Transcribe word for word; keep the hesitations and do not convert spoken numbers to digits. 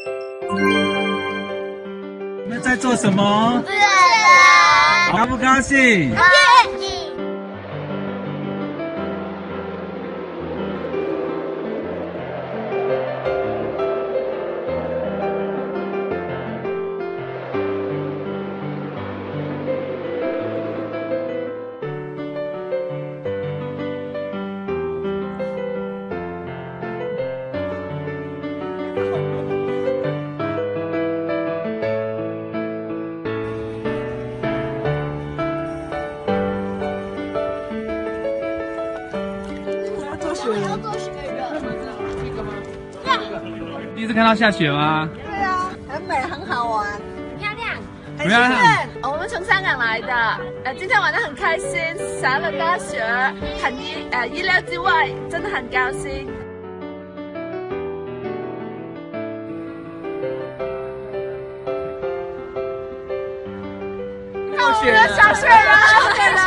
你们在做什么？ 对啊。 高不高兴？ 高兴。要做雪人。 第一次看到下雪吗？ 对啊，很美，很好玩， 漂亮。 很兴奋。 我们从香港来的，呃，今天玩得很开心，下了大雪，很意呃意料之外，真的很高兴。 下雪了，下雪了，下雪了。